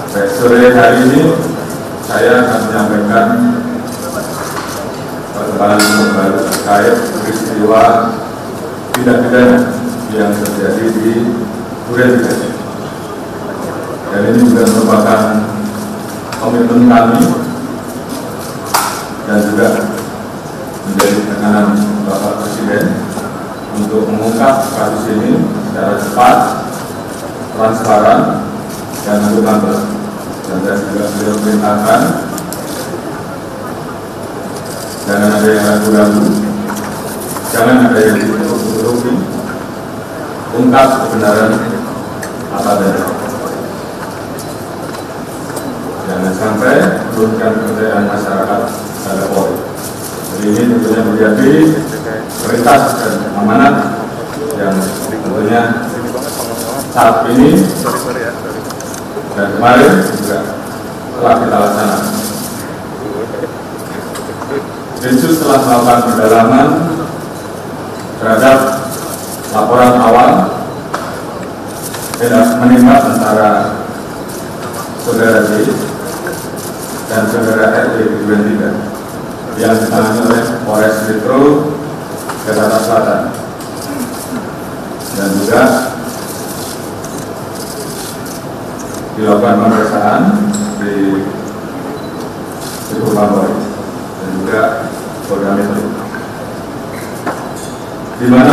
Sore hari ini saya akan menyampaikan perkembangan terbaru terkait peristiwa tindak pidana yang terjadi di Duren Tiga. Dan ini juga merupakan komitmen kami dan juga menjadi tekanan Bapak Presiden untuk mengungkap kasus ini secara cepat, transparan, dan akuntabel. Dan juga beliau perintahkan jangan ada yang ragu-ragu, jangan ada yang ditutup-tutupi, ungkap kebenaran apa adanya. Jangan sampai menurunkan kepercayaan masyarakat pada Polri. Jadi ini tentunya menjadi prioritas dan amanat yang tentunya saat ini dan kemarin juga telah kita laksanakan. Densus telah melakukan pendalaman terhadap laporan awal menembak antara saudara D dan saudara RT di Duren Tiga yang ditangani oleh Polres Metro Jakarta Selatan, dan juga dilakukan pemeriksaan di Purwokerto dan juga Polda Metro, di mana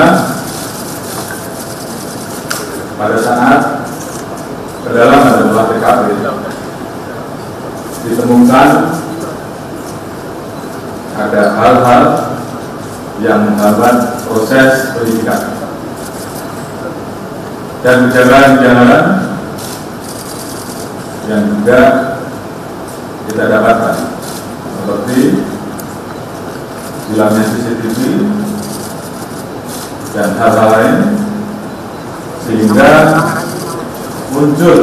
pada saat pendalaman dan olah TKP ditemukan ada hal-hal yang menghambat proses penyidikan dan kejanggalan-kejanggalan yang juga kita dapatkan, seperti hilangnya CCTV dan hal-hal lain, sehingga muncul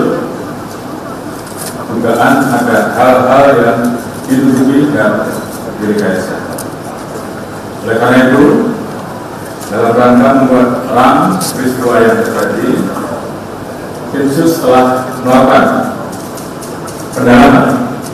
dugaan ada hal-hal yang ditutupi dan direkayasa. Oleh karena itu, dalam rangka membuat terang peristiwa yang terjadi, Densus telah melakukan pendalaman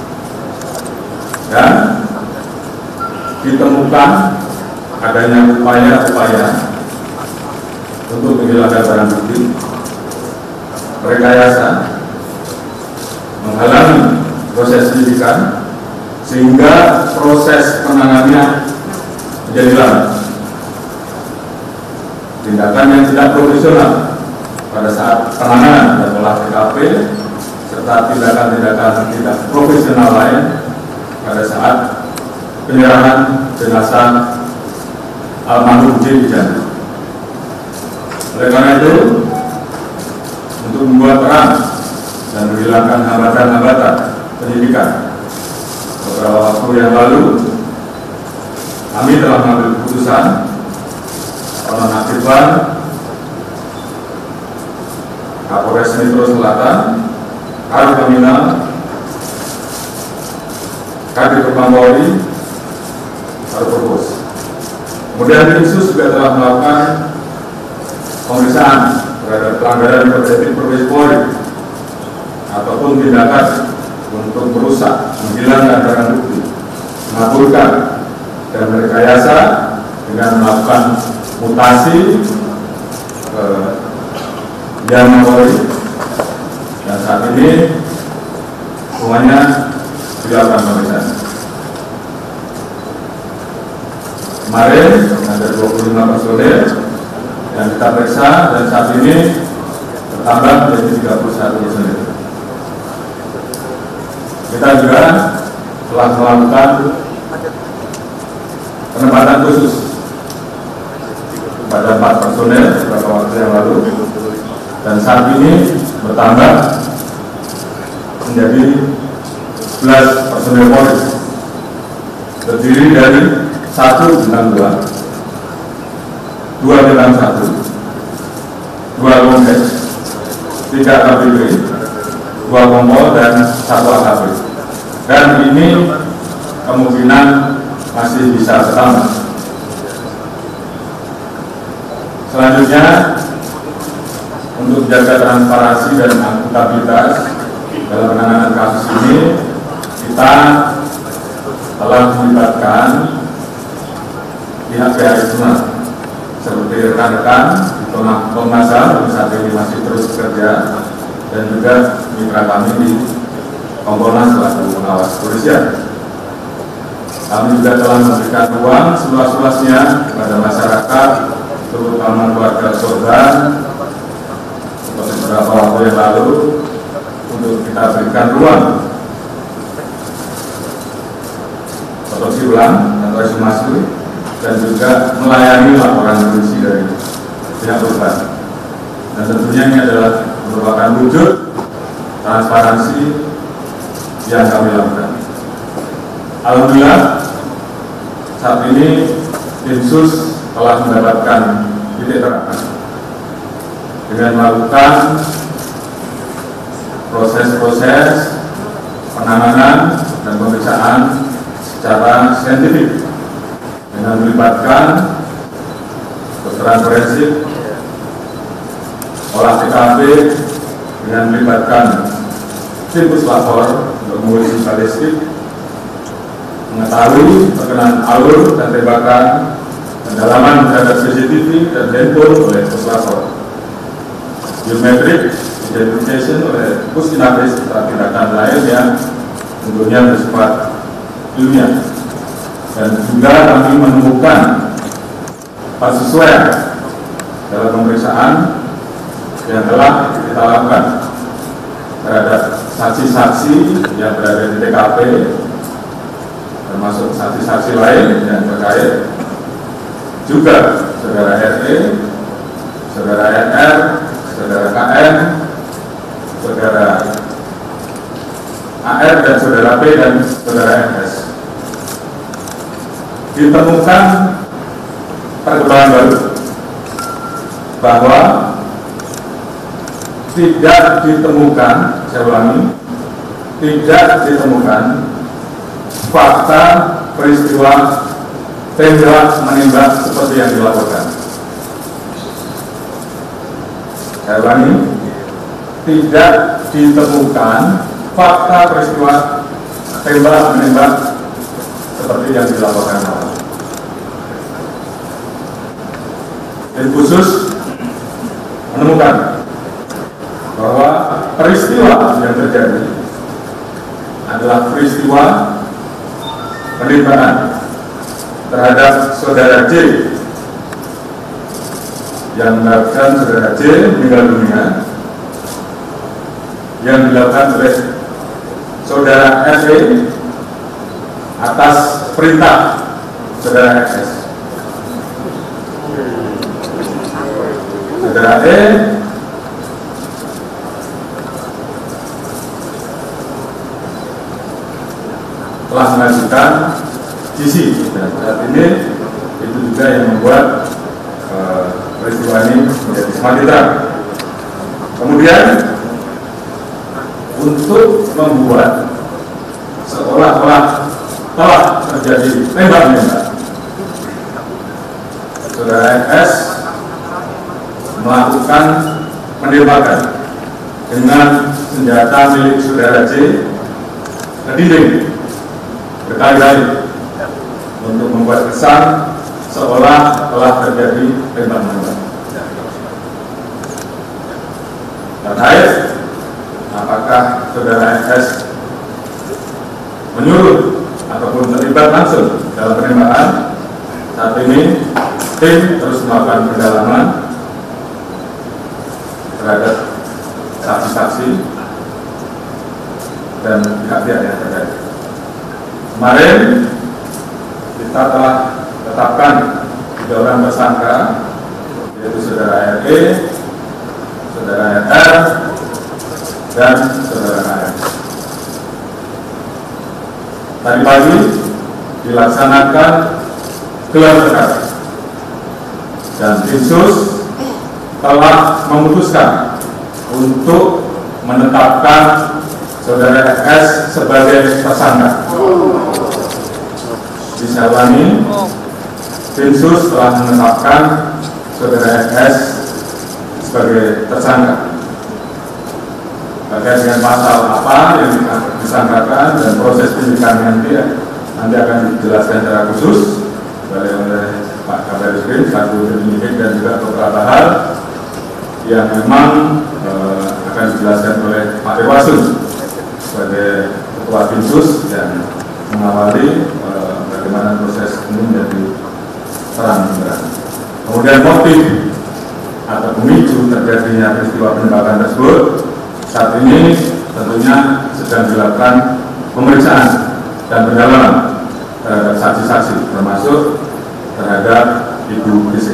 dan ditemukan adanya upaya-upaya untuk menghilangkan barang bukti, rekayasa, menghalangi proses penyidikan, sehingga proses penanganannya menjadi lama. Tindakan yang tidak profesional pada saat penanganan dan olah TKP, serta tindakan-tindakan tidak profesional lain pada saat penyerahan jenazah almarhum J di Jambi. Oleh karena itu, untuk membuat terang dan menghilangkan hambatan-hambatan penyidikan, beberapa waktu yang lalu kami telah mengambil keputusan penonaktifan Kapolres Metro Selatan, Kadif Kriminal, Kadif Propam Polri, Purwos. Kemudian Densus juga telah melakukan pemeriksaan terhadap pelanggaran kode etik Profesi Polri ataupun tindakan untuk merusak, menghilangkan barang bukti, mengaburkan, dan merekayasa dengan melakukan mutasi yang Polri, dan saat ini semuanya dilakukan pemeriksaan. Kemarin ada 25 personel yang kita periksa, dan saat ini bertambah menjadi 31 personel. Kita juga telah melakukan penempatan khusus pada 4 personel beberapa waktu yang lalu, dan saat ini bertambah menjadi 11 personel Polri, terdiri dari 1 bintang 2, 2 bintang 1, 2 Kombes, 3 KPP, 2 Kompol, dan 1 AKP. Dan ini kemungkinan masih bisa bertambah. Selanjutnya, untuk menjaga transparansi dan akuntabilitas, dalam penanganan kasus ini kita telah melibatkan pihak-pihak eksternal seperti rekan-rekan di Komnas HAM yang saat ini masih terus bekerja, dan juga mitra kami di Kompolnas selaku pengawas kepolisian. Kami juga telah memberikan ruang seluas-luasnya kepada masyarakat, terutama keluarga korban, seperti beberapa waktu yang lalu, untuk kita berikan ruang otopsi ulang atau ekshumasi, dan juga melayani laporan polisi dari pihak korban. Dan tentunya ini adalah merupakan wujud transparansi yang kami lakukan. Alhamdulillah, saat ini tim sus telah mendapatkan titik terang dengan melakukan proses-proses penanganan dan pemeriksaan secara saintifik dengan melibatkan kedokteran forensik, olah TKP, dengan melibatkan tim puslapor untuk menguji balistik, mengetahui perkenaan alur dan tembakan, pendalaman terhadap CCTV dan handphone oleh puslapor, biometrik identification oleh Pusdinabes, serta tindakan lain yang tentunya bersifat ilmiah. Dan juga kami menemukan persesuaian dalam pemeriksaan yang telah kita lakukan terhadap saksi-saksi yang berada di TKP, termasuk saksi-saksi lain yang terkait, juga saudara RE, saudara NR, saudara KM, saudara AR, dan saudara P, dan saudara MS. Ditemukan perkembangan baru bahwa tidak ditemukan, saya ulangi, tidak ditemukan fakta peristiwa tembak menembak seperti yang dilaporkan. Saya ulangi, tidak ditemukan fakta peristiwa tembak menembak seperti yang dilaporkan awal. Tim khusus menemukan bahwa peristiwa yang terjadi adalah peristiwa penembakan terhadap saudara J, yang menyebabkan saudara J meninggal dunia, yang dilakukan oleh saudara SE atas perintah saudara XS. Saudara E telah mengajukan GC, dan saat ini itu juga yang membuat peristiwa ini menjadi semakin terang. Kemudian untuk membuat seolah-olah telah terjadi tembak-menembak, saudara MS melakukan penembakan dengan senjata milik saudara J ke dinding berkali-kali untuk membuat kesan seolah telah terjadi tembak-menembak. Terkait apakah saudara SS menyuruh ataupun terlibat langsung dalam penembakan, saat ini tim terus melakukan pendalaman terhadap saksi-saksi dan pihak-pihak yang terkait. Kemarin kita telah tetapkan 3 orang tersangka, yaitu saudara RE, saudara NR, dan saudara KM. Tadi pagi dilaksanakan gelar perkara, dan tim sus telah memutuskan untuk menetapkan saudara FS sebagai tersangka. Bisa ulangi, tim sus telah menetapkan saudara FS sebagai tersangka. terkait dengan pasal apa yang disangkakan dan proses penyidikan nanti akan dijelaskan secara khusus oleh Pak Kabar Eskrim selaku penyidik dan juga beberapa hal yang memang akan dijelaskan oleh Pak Irwasun sebagai Ketua Binsus yang mengawali bagaimana proses ini menjadi terang benderang. Kemudian motif atau pemicu terjadinya peristiwa penembakan tersebut saat ini tentunya sedang dilakukan pemeriksaan dan pendalaman terhadap saksi-saksi termasuk terhadap Ibu BC.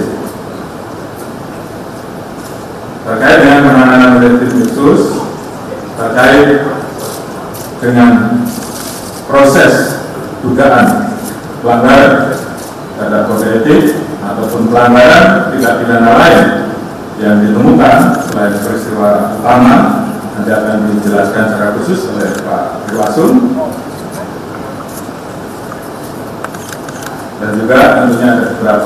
Terkait dengan penanganan oleh tim khusus terkait dengan proses dugaan pelanggaran terhadap kode etik ataupun pelanggaran tindak pidana lain yang ditemukan selain peristiwa utama nanti akan dijelaskan secara khusus oleh Pak Irwasun, dan juga tentunya ada beberapa